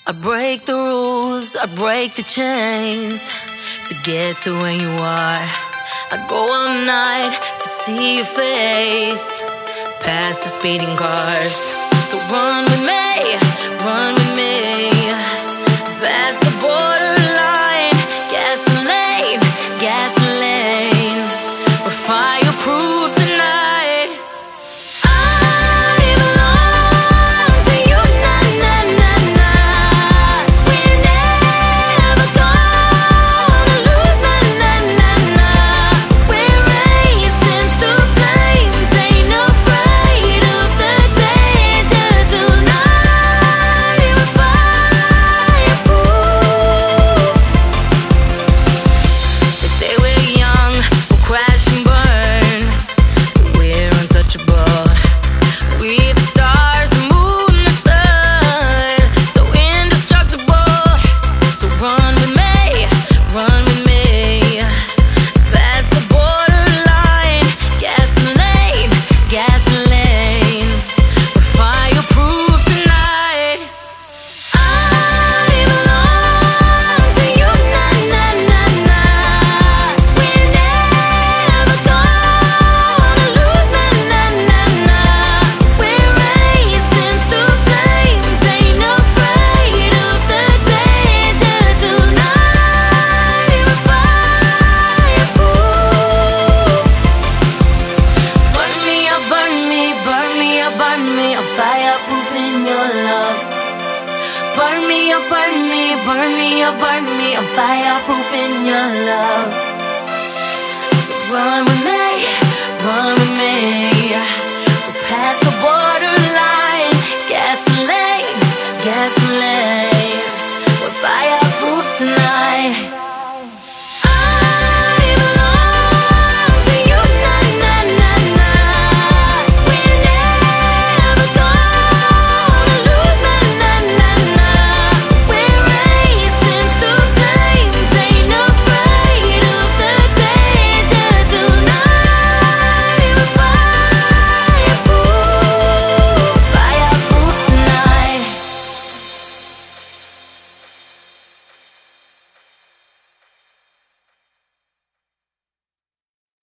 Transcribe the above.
I break the rules, I break the chains to get to where you are. I go all night to see your face, past the speeding cars. So run with me, run with me, past the borderline. Gasoline, gasoline, we're fireproof tonight. Burn me, oh burn me, I'm fireproof in your love. So run with me, we're past the borderline. Gasoline, gasoline.